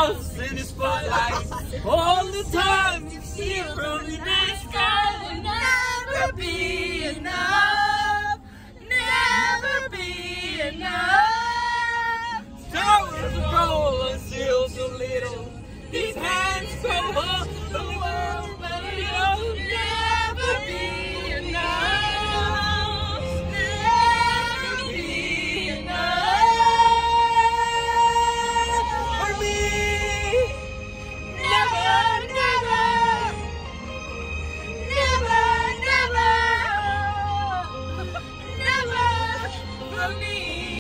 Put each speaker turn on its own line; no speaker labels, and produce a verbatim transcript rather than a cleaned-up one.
lost in the spotlight. All the time you see it from the night sky will never be enough.